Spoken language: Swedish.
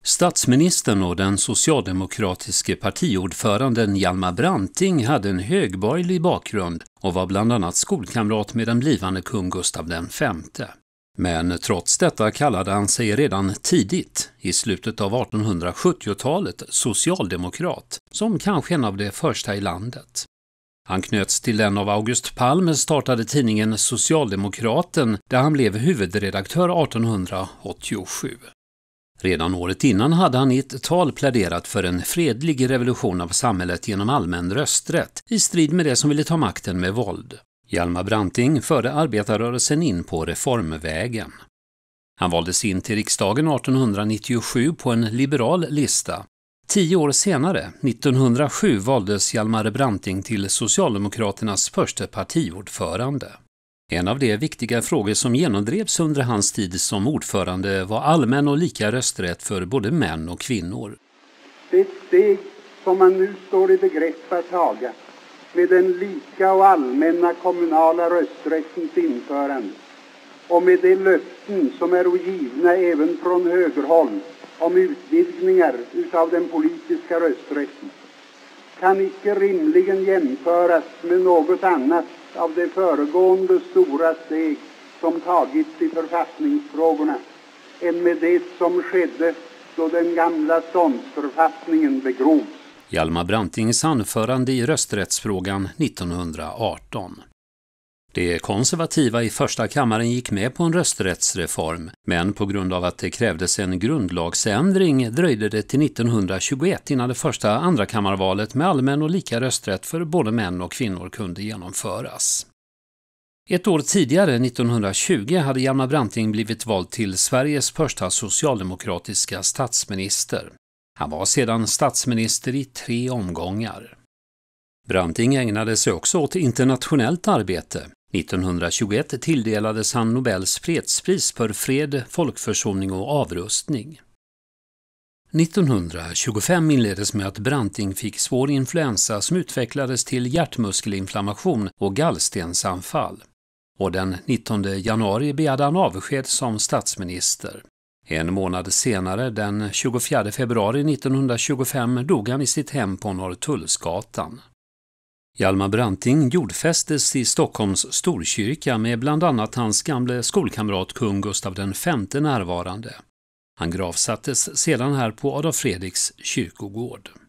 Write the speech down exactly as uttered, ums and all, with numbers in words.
Statsministern och den socialdemokratiske partiordföranden Hjalmar Branting hade en högborgerlig bakgrund och var bland annat skolkamrat med den blivande kung Gustav den femte. Men trots detta kallade han sig redan tidigt, i slutet av artonhundrasjuttiotalet, socialdemokrat, som kanske en av de första i landet. Han knöts till den av August Palm startade tidningen Socialdemokraten, där han blev huvudredaktör artonhundraåttiosju. Redan året innan hade han i ett tal pläderat för en fredlig revolution av samhället genom allmän rösträtt, i strid med det som ville ta makten med våld. Hjalmar Branting förde arbetarrörelsen in på reformvägen. Han valdes in till riksdagen artonhundranittiosju på en liberal lista. Tio år senare, nittonhundrasju, valdes Hjalmar Branting till Socialdemokraternas första partiordförande. En av de viktiga frågor som genomdrevs under hans tid som ordförande var allmän och lika rösträtt för både män och kvinnor. Det steg som man nu står i begrepp att taga med den lika och allmänna kommunala rösträttens införande och med de löften som är givna även från högerhåll om utvidgningar utav den politiska rösträtten kan icke rimligen jämföras med något annat av de föregående stora steg som tagits i författningsfrågorna än med det som skedde då den gamla ståndsförfattningen begrovs. Hjalmar Brantings anförande i rösträttsfrågan nittonhundraarton. De konservativa i första kammaren gick med på en rösträttsreform, men på grund av att det krävdes en grundlagsändring dröjde det till nittonhundratjugoett innan det första andrakammarvalet med allmän och lika rösträtt för både män och kvinnor kunde genomföras. Ett år tidigare, nittonhundratjugo, hade Hjalmar Branting blivit vald till Sveriges första socialdemokratiska statsminister. Han var sedan statsminister i tre omgångar. Branting ägnade sig också åt internationellt arbete. nittonhundratjugoett tilldelades han Nobels fredspris för fred, folkförsoning och avrustning. nittonhundratjugofem inleddes med att Branting fick svår influensa som utvecklades till hjärtmuskelinflammation och gallstensanfall. Och den nittonde januari begärde han avsked som statsminister. En månad senare, den tjugofjärde februari nittonhundratjugofem, dog han i sitt hem på Norrtullsgatan. Hjalmar Branting jordfästes i Stockholms Storkyrka med bland annat hans gamle skolkamrat kung Gustav den femte närvarande. Han gravsattes sedan här på Adolf Fredriks kyrkogård.